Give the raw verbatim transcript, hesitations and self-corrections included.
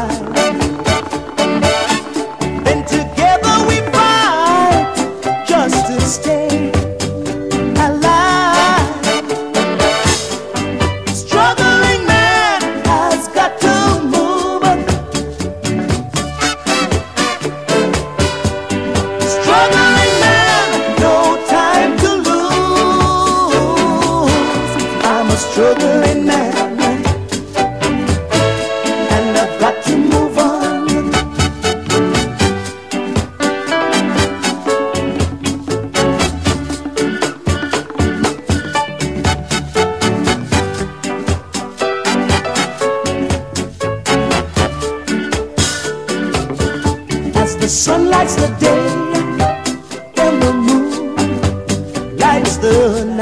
Then together we fight just to stay alive. Struggling man has got to move. Struggling man, no time to lose. I'm a struggling man, and I've got to move on. As the sun lights the day and the moon lights the night,